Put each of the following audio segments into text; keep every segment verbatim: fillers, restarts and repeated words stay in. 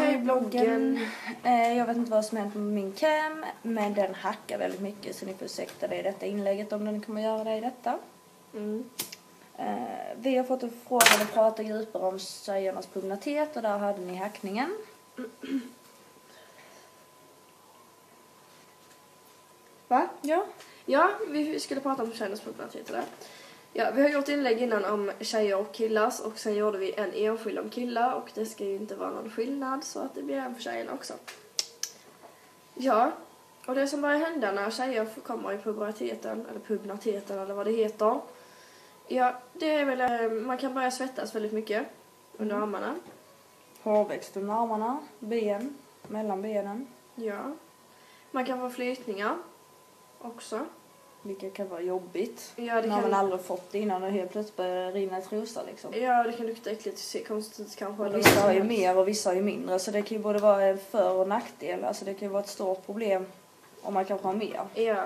i bloggen. Eh, jag vet inte vad som hänt med min cam, men den hackar väldigt mycket, så ni får ursäkta det i detta inlägget om den kommer göra det i detta. Mm. Eh, vi har fått en fråga att prata djupare om tjejernas pubertet, och där hade ni hackningen. Va? Ja. Ja, vi skulle prata om tjejernas pubertet där. Ja, vi har gjort inlägg innan om tjejer och killars, och sen gjorde vi en enskild om killar, och det ska ju inte vara någon skillnad, så att det blir en för tjejerna också. Ja, och det som börjar hända när tjejer kommer i puberteten, eller puberteten eller vad det heter. Ja, det är väl, man kan börja svettas väldigt mycket under Mm. armarna. Hårväxt under armarna, ben, mellan benen. Ja. Man kan få flytningar också. Vilket kan vara jobbigt. Ja, det när kan... man aldrig fått det innan och helt plötsligt börjar rinna i trosor liksom. Ja, det kan lukta äckligt, se konstigt kanske. Och vissa har ju mer och vissa har ju mindre. Så det kan ju både vara en för- och nackdel. Alltså det kan ju vara ett stort problem om man kanske har mer. Ja.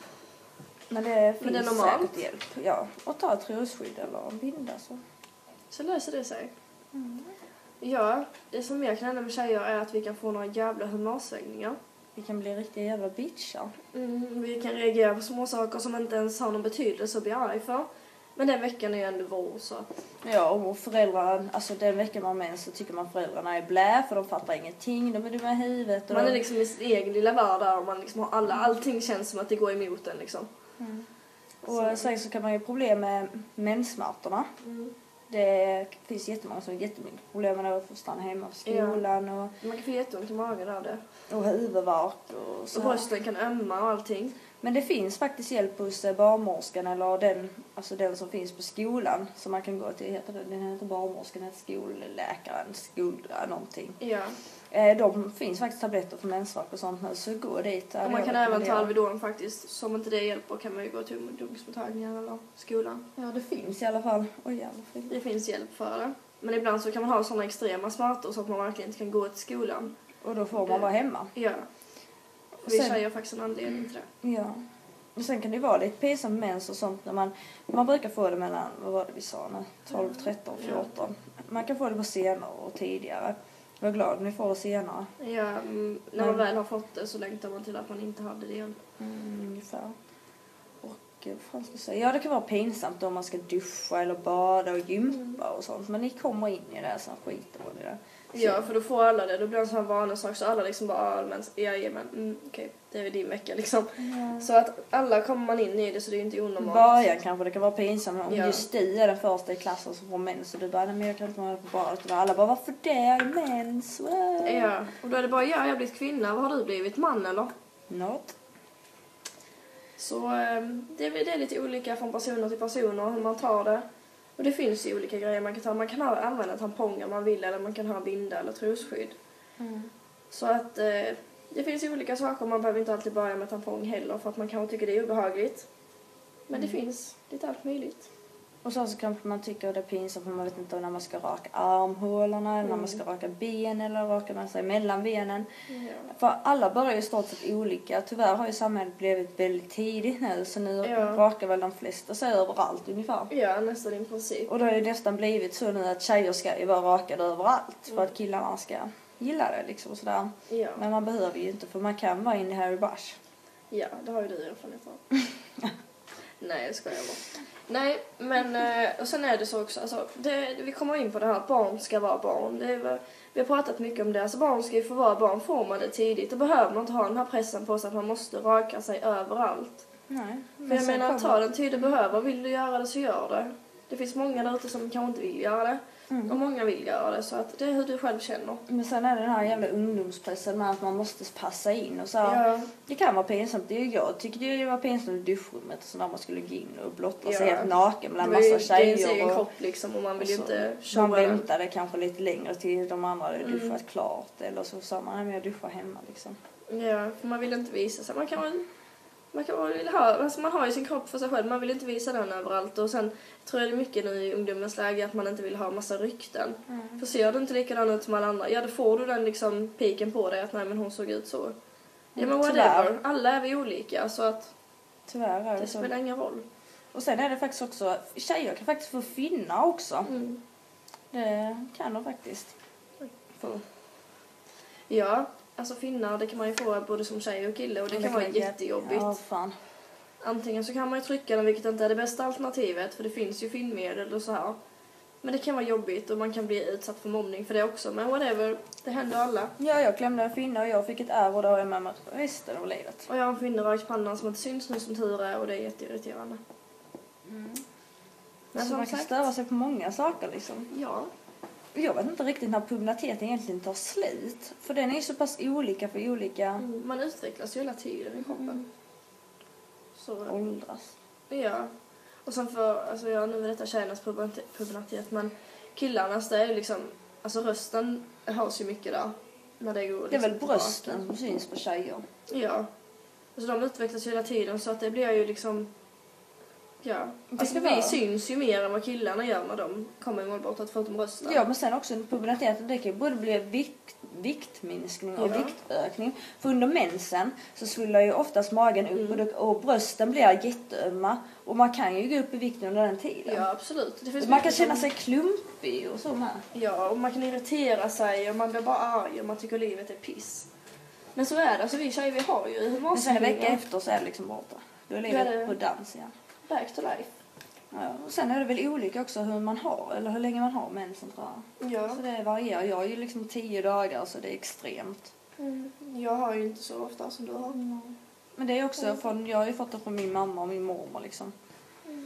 Men det finns Men det är normalt. säkert hjälp. Ja, och ta ett trosskydd eller en binda så. Så löser det sig. Mm. Ja, det som mer kan hända med tjejer är att vi kan få några jävla humörsvängningar. Vi kan bli riktiga jävla bitchar. Mm, vi kan reagera på små saker som inte ens har någon betydelse och bli arg för. Men den veckan är ju ändå vår, så att... Ja, och föräldrarna, alltså den veckan man med så tycker man föräldrarna är blä för de fattar ingenting, de är dumma i huvudet. Och man de... är liksom i sin egen lilla värld där och man liksom har alla, allting känns som att det går emot en liksom. Mm. Och Så. sen så kan man ju ha problem med menssmärtorna. Mm. Det finns jättemånga som har jättemycket problem med att få stanna hemma på skolan. Ja. Och, Man kan få jätteont i magen av det. och huvudvärk och så. Och brösten kan ömma och allting. Men det finns faktiskt hjälp hos barnmorskan eller den, alltså den som finns på skolan. Som man kan gå till, heter det, den heter barnmorskan, heter skolläkaren, skol, någonting. Ja. Eh, de finns faktiskt tabletter för mensvärk och sånt nu, så gå dit. Och man kan även ta Alvedon faktiskt. Som inte det hjälper kan man ju gå till ungdomsmottagningen eller skolan. Ja, det finns i alla fall. Oj, jävla fint. Det finns hjälp för det. Men ibland så kan man ha sådana extrema smärtor så att man verkligen inte kan gå till skolan. Och då får man vara hemma. Ja. Vi Sen- tjejer har faktiskt en anledning till det. Ja. Och sen kan det vara lite pinsamt med mens och sånt när man, man brukar få det mellan, vad var det vi sa nu, tolv, tretton, fjorton. Man kan få det på senare och tidigare. Jag är glad om ni får det senare. Ja, mm, när man väl har fått det så längtar man till att man inte hade det igen. Mm, ungefär. Och vad fan ska jag säga? Ja, det kan vara pinsamt om man ska duscha eller bada och gympa och sånt. Men ni kommer in i det här, så skiter på det där. Ja, för då får alla det. Då blir det en sån här vanlig sak så alla liksom bara, ah, men, jajamän, mm, okej, det är din vecka liksom. Ja. Så att alla kommer man in i det så det är inte I onormalt. början kanske det kan vara pinsamt om Ja. just du är den första i klassen som får mens och du bara, nej men jag kan inte vara på badet. Och alla bara, varför det? Är mens? Wow. Ja, och då är det bara, ja, jag har blivit kvinna. Vad har du blivit? Man eller? Något. Så eh, det, är- det är lite olika från personer till personer hur man tar det. Och det finns ju olika grejer man kan ta. Man kan ha, använda tamponger om man vill eller man kan ha binda eller trosskydd. Mm. Så att eh, det finns ju olika saker. Man behöver inte alltid börja med tampong heller för att man kanske tycker det är obehagligt. Men det finns lite allt möjligt. Och så, så kanske man tycker att det är pinsamt för man vet inte när man ska raka armhålorna eller när man Mm. ska raka ben eller raka man sig mellan benen. Ja. För alla börjar ju stort sett olika. Tyvärr har ju samhället blivit väldigt tidigt nu så nu Ja. rakar väl de flesta sig överallt ungefär. Ja, nästan i princip. Och då har ju nästan blivit så nu att tjejer ska ju vara rakade överallt för Mm. att killarna ska gilla det liksom sådär. Ja. Men man behöver ju inte för man kan vara in i Harry Bush. Ja, det har ju du erfarenhet av. Nej, det ska jag vara. Nej, men eh, och sen är det så också, alltså, det, vi kommer in på det här att barn ska vara barn. Det är, väl- vi har pratat mycket om det. Alltså barn ska ju få vara barn, får man det tidigt. Då behöver man inte ha den här pressen på sig att man måste raka sig överallt. Nej. För jag sen menar, kommer- ta den tid du behöver. Vill du göra det så gör det. Det finns många där ute som kanske inte vill göra det. Mm. Och många vill göra det. Så att det är hur du själv känner. Men sen är det den här jävla ungdomspressen med att man måste passa in och så här. Ja. Det kan vara pinsamt. Det är jag tycker det var pinsamt i duschrummet och så när man skulle gå in och blotta sig Ja. helt naken bland Det var ju massa det är ens egen tjejer. Och, kropp liksom och man vill ju och så- inte man showa den. väntade kanske lite längre till de andra hade Mm. duschat klart. Eller så sa man, nej men jag duschar hemma liksom. Ja, för man vill inte visa sig. Man kan väl, man kan väl ha, alltså man har ju sin kropp för sig själv. Man vill inte visa den överallt. Och sen tror jag det är mycket nu i ungdomens läge att man inte vill ha massa rykten. Mm. För ser du inte likadan ut som alla andra, ja då får du den liksom piken på dig att nej men hon såg ut så. Ja men whatever, Tyvärr. alla är vi olika så att Tyvärr är det det så. spelar ingen roll. Och sen är det faktiskt också, tjejer kan faktiskt få finna också. Mm. Det kan de faktiskt få. Ja, alltså finnar det kan man ju få både som tjej och kille och det, det kan vara jättejobbigt. Ja, fan. Antingen så kan man ju trycka den, vilket inte är det bästa alternativet, för det finns ju finnmedel och så här. Men det kan vara jobbigt och man kan bli utsatt för mobbning för det också. Men whatever, det händer alla. Ja, jag klämde en finne och jag fick ett ärr och då har jag med mig resten av livet. Och jag har en finne rakt pannan som inte syns nu som tur är och det är jätteirriterande. Mm. Men så som man kan sagt, störa sig på många saker liksom. ja. Jag vet inte riktigt när puberteten egentligen tar slut. För den är ju så pass olika för olika... Mm, man utvecklas ju hela tiden i kroppen. Mm. Så, åldras. ja. Och sen för, alltså jag nu vet detta tjejernas pubertet, men killarnas det är ju liksom, alltså rösten hörs ju mycket där. När det går liksom det är väl tillbaka. brösten som syns på tjejer. Ja. Alltså de utvecklas ju hela tiden så att det blir ju liksom, ja. Alltså vi vara. syns ju mer än vad killarna gör när de kommer i målbortet förutom rösten. Ja, men sen också under puberteten, det kan ju både bli vikt, viktminskning och ja. viktökning. För under mensen så svullar ju oftast magen upp mm. och, det, och brösten blir jätteömma. Och man kan ju gå upp i vikten under den tiden. Ja, absolut. Det finns man kan känna sig klumpig och så med. Ja, och man kan irritera sig och man blir bara arg och man tycker livet är piss. Men så är det, alltså vi tjejer vi har ju humörsvängningar. Men sen en vecka efter så är det liksom borta. Då är livet det... på dans igen. Back to life. Ja, och sen är det väl olika också hur man har, eller hur länge man har mensen tror jag. Ja. Så det varierar. Jag är ju liksom tio dagar så det är extremt. Mm. Jag har ju inte så ofta som du har. Mm. Men det är också mm. från, jag har ju fått det från min mamma och min mormor liksom. Mm.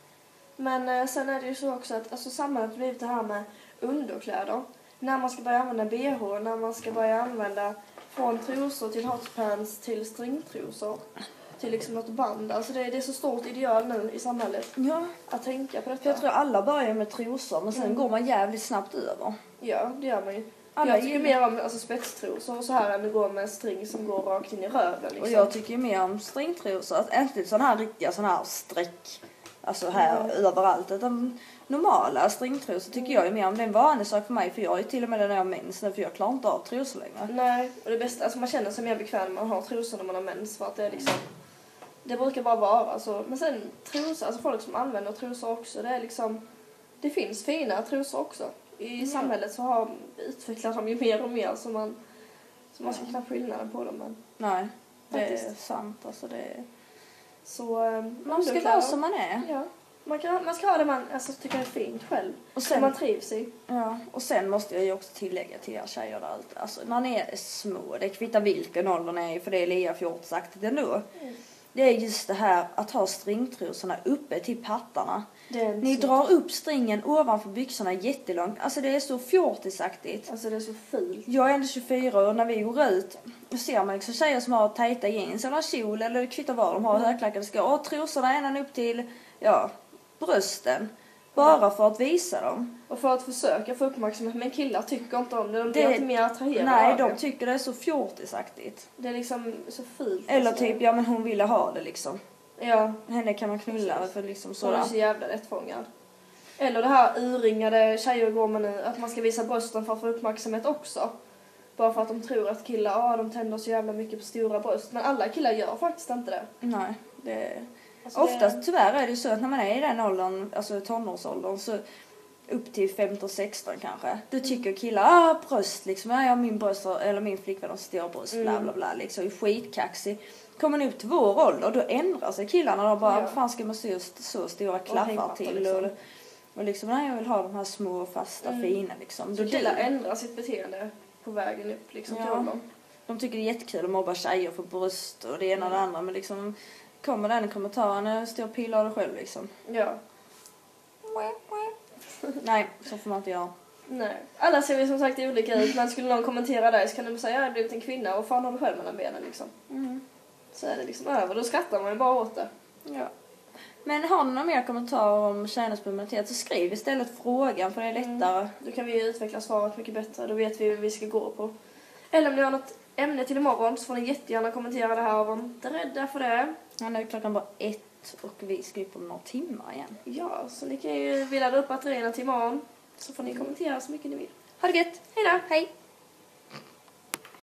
Men eh, sen är det ju så också att alltså, samhället har blivit det här med underkläder. När man ska börja använda B H, när man ska börja använda från trosor till hotpants till stringtrosor. Till liksom något band. Alltså det är, det är så stort ideal nu i samhället. Ja. Att tänka på detta. För jag tror alla börjar med trosor men sen mm. går man jävligt snabbt över. Ja, det gör man ju. Alla jag tycker ju... mer om alltså, spetstrosor och så här än att gå med en string som går rakt in i röven. Liksom. Och jag tycker mer om stringtrosor. Alltså, inte sådana här riktiga sådana här streck. Alltså här mm. överallt. Utan normala stringtrosor tycker mm. jag är mer om. Det är en vanlig sak för mig. För jag är till och med när jag har mens nu. För jag klarar inte av trosor längre. Nej, och det bästa, alltså man känner sig mer bekväm när man har trosor när man har mens. För att det är liksom... Det brukar bara vara alltså, men sen trosor, alltså folk som använder trosor också, det är liksom, det finns fina trosor också. I mm. samhället så har utvecklat de ju mer och mer så man, så man ska knappt skillnaden på dem. Men nej, det faktiskt. Är sant alltså det är... Så, um, man ska vara som man är. Ja, man, kan, man ska ha det man alltså, tycker är fint själv. Och sen, man trivs i. Ja, och sen måste jag ju också tillägga till er tjejer där allt. Alltså när ni är små, det kvittar vilken ålder ni är för det är lika fjortisaktigt ändå. Mm. Det är just det här att ha stringtrosorna uppe till pattarna. Ni så... drar upp stringen ovanför byxorna jättelångt. Alltså det är så fjortisaktigt. Alltså det är så fult. Jag är ändå tjugofyra och när vi går ut då ser man liksom tjejer som har tajta jeans eller kjol eller kvittar vad de har mm. högklackade skor. Och trosorna ända upp till ja, brösten. Bara för att visa dem. Och för att försöka få uppmärksamhet. Men killar tycker inte om det. De blir det, inte mer attraherade. Nej, de tycker det är så fjortisaktigt. Det är liksom så fult. Eller typ, ja men hon ville ha det liksom. Ja. Henne kan man knulla för liksom sådär. Hon är så jävla lättfångad. Eller det här urringade tjejer går med nu. Att man ska visa brösten för att få uppmärksamhet också. Bara för att de tror att killar, ja ah, de tänder så jävla mycket på stora bröst. Men alla killar gör faktiskt inte det. Nej, det alltså oftast det... tyvärr är det så att när man är i den åldern, alltså tonårsåldern så upp till femton sexton kanske. Då tycker killar, ah bröst liksom, ja min bröst eller min flickvän har stora bröst, bla bla bla liksom, är skitkaxig. Kommer man upp till vår ålder, då ändrar sig killarna och bara, ja. Vad fan ska man se så stora klaffar till liksom. och, och liksom, nej jag vill ha de här små fasta mm. fina liksom. Så då killar ändrar sitt beteende på vägen upp liksom, ja. De tycker det är jättekul att mobba tjejer för bröst och det ena och det andra, men liksom kommer den i kommentaren, står och pillar det själv liksom. Ja. Nej, så får man inte göra. Nej. Alla ser vi som sagt olika ut, men skulle någon kommentera dig så kan de säga jag har blivit en kvinna och fan har du själv mellan benen liksom. Mm. Så är det liksom över, då skrattar man ju bara åt det. Ja. Men har ni några mer kommentarer om tjejernas pubertet så skriv istället frågan för det är lättare. Mm. Då kan vi utveckla svaret mycket bättre, då vet vi vad vi ska gå på. Eller om ni har något ämne till imorgon så får ni jättegärna kommentera det här och var inte rädda för det. Ja, nu är klockan bara ett och vi ska upp om några timmar igen. Ja, så ni kan ju vilja upp batterierna till imorgon så får ni kommentera så mycket ni vill. Ha det gött, hej då, hej!